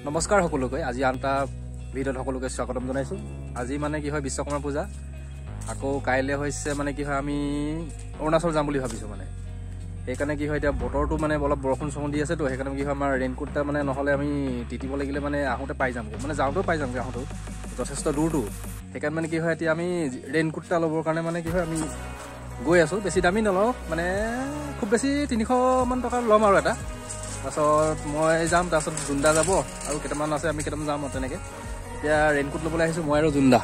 নমস্কাৰ সকলোকে আজি আনটা ভিডিঅ'ত সকলোকে স্বাগতম জনাইছো। আজি মানে কি হয় বিশ্বকৰ্মা পূজা আকৌ কাইলে হৈছে মানে কি হয় আমি অৰুণাচল যাম বুলি ভাবিছো মানে সেইকাৰণে কি হয় এতিয়া বতৰটো মানে অলপ বৰষুণ চৰষুণ দি আছে তো সেইকাৰণে কি হয় আমাৰ ৰেইনকোটটা মানে নহলে আমি তিতিব লাগিলে মানে আহোঁতে পাই যামগে মানে যাওঁতেও পাই যামগে আহোঁতেও যথেষ্ট দূৰটো সেইকাৰণে মানে কি হয় এতিয়া আমি ৰেইনকোটটা ল'বৰ কাৰণে মানে কি হয় আমি গৈ আছো বেছি দামী নলওঁ মানে খুব বেছি 300 মান টকা ল'ম আৰু এটা তাৰপিছত মই যাম তাৰপিছত জুন্দা যাব আৰু কেইটামান আছে আমি কেইটামান যাম তেনেকৈ এতিয়া ৰেইনকোট ল'বলৈ আহিছোঁ মই আৰু জুন্দা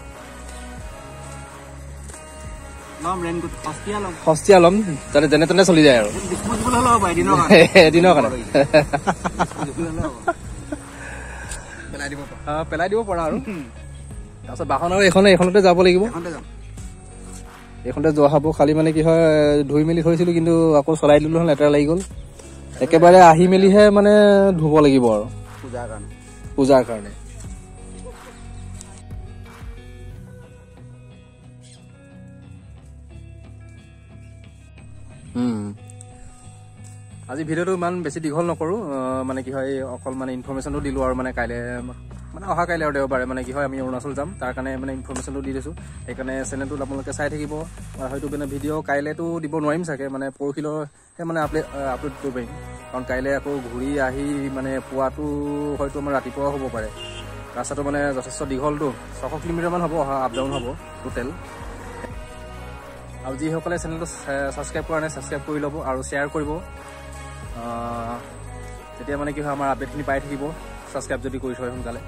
সস্তীয়া ল'ম যাতে যেনে তেনে চলি যায় আৰু এদিনৰ কাৰণে পেলাই দিব পৰা আৰু তাৰপিছত বাহন আৰু এইখনতে যাব লাগিব এইখনতে যোৱা হ'ব খালি মানে কি হয় ধুই মেলি থৈছিলোঁ কিন্তু আকৌ চলাই দিলোঁ নহয় লেতেৰা লাগি গ'ল একেবাৰে আহি মেলিহে মানে ধুব লাগিব আৰু পূজাৰ কাৰণে আজি ভিডিঅ'টো ইমান বেছি দীঘল নকৰোঁ মানে কি হয় অকল মানে ইনফৰমেশ্যনটো দিলোঁ আৰু মানে কাইলৈ মানে অহা কাইলৈ আৰু দেওবাৰে মানে কি হয় আমি অৰুণাচল যাম তাৰ কাৰণে মানে ইনফৰমেশ্যনটো দি দিছোঁ সেইকাৰণে চেনেলটোত আপোনালোকে চাই থাকিব হয়তো মানে ভিডিঅ' কাইলৈতো দিব নোৱাৰিম চাগে মানে পৰহিলৈহে মানে আপলোড কৰিব পাৰিম কাৰণ কাইলৈ আকৌ ঘূৰি আহি মানে পোৱাটো হয়তো আমাৰ ৰাতিপুৱাও হ'ব পাৰে ৰাস্তাটো মানে যথেষ্ট দীঘলটো 600 কিলোমিটাৰমান হ'ব অহা আপ ডাউন হ'ব টোটেল আৰু যিসকলে চেনেলটো ছাবস্ক্ৰাইব কৰা নাই ছাবস্ক্ৰাইব কৰি ল'ব আৰু শ্বেয়াৰ কৰিব তেতিয়া মানে কি হয় আমাৰ আপডেটখিনি পাই থাকিব ছাবস্ক্ৰাইব যদি কৰি থয় সোনকালে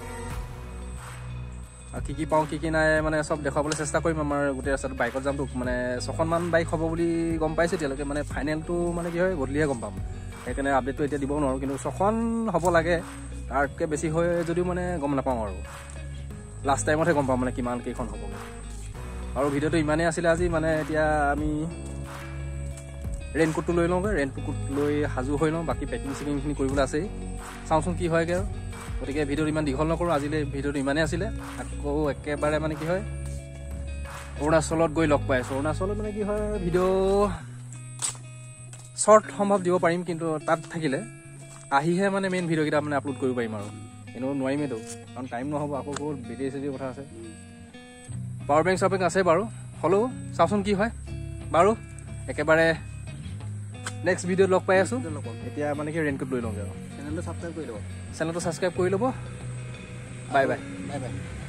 আৰু কি পাওঁ কি নাই মানে চব দেখুৱাবলৈ চেষ্টা কৰিম আমাৰ গোটেই ৰাস্তাটো বাইকত যামতো মানে 6খনমান বাইক হ'ব বুলি গম পাইছোঁ এতিয়ালৈকে মানে ফাইনেলটো মানে কি হয় গধূলিহে গম পাম সেইকাৰণে আপডেটটো এতিয়া দিব নোৱাৰোঁ কিন্তু 6খন হ'ব লাগে তাতকৈ বেছি হয় যদিও মানে গম নাপাওঁ আৰু লাষ্ট টাইমতহে গম পাম মানে কিমান কেইখন হ'বগৈ আৰু ভিডিঅ'টো ইমানেই আছিলে আজি মানে এতিয়া আমি ৰেইনকোটটো লৈ লওঁগৈ ৰেইনকোট লৈ সাজু হৈ লওঁ বাকী পেকিং চেকিংখিনি কৰিবলৈ আছেই চাওঁচোন কি হয়গৈ আৰু গতিকে ভিডিঅ'টো ইমান দীঘল নকৰোঁ আজিলৈ ভিডিঅ'টো ইমানেই আছিলে আকৌ একেবাৰে মানে কি হয় অৰুণাচলত গৈ লগ পাই আছোঁ অৰুণাচলত মানে কি হয় ভিডিঅ' শ্বৰ্ট সম্ভৱ দিব পাৰিম কিন্তু তাত থাকিলে আহিহে মানে মেইন ভিডিঅ'কেইটা মানে আপলোড কৰিব পাৰিম আৰু এনেও নোৱাৰিমেইতো কাৰণ টাইম নহ'ব আকৌ বহুত বেটেৰী চেটেৰী কথা আছে পাৱাৰ বেংক চাৱাৰ বেংক আছে বাৰু হ'লেও চাওঁচোন কি হয় বাৰু একেবাৰে নেক্সট ভিডিঅ'ত লগ পাই আছোঁ এতিয়া মানে কি ৰেইনকোট লৈ লওঁগৈ আৰু চেনেলটো ছাবস্ক্ৰাইব কৰি ল'ব বাই বাই